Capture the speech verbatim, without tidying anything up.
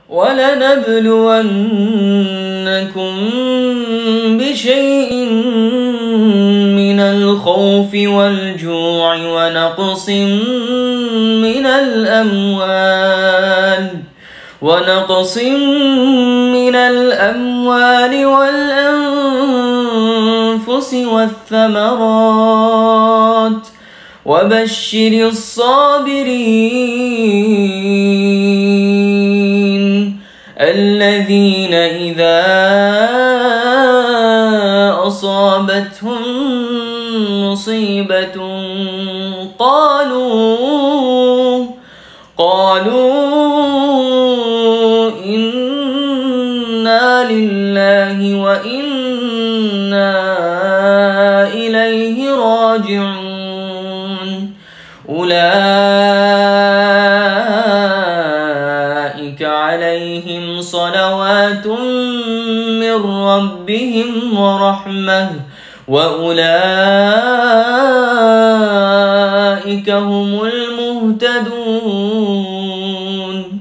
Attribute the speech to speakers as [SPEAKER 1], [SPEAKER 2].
[SPEAKER 1] وَلَنَبْلُوَنَّكُم بِشَيْءٍ مِّنَ الْخَوْفِ وَالْجُوعِ وَنَقْصٍ مِّنَ الْأَمْوَالِ ونقص من الأموال والأنفس والثمرات وبشر الصابرين الذين إذا أصابتهم مصيبة قالوا قالوا إنا لله وإنا إليه راجعون أولئك عليهم صلوات من ربهم ورحمة وأولئك هم المهتدون.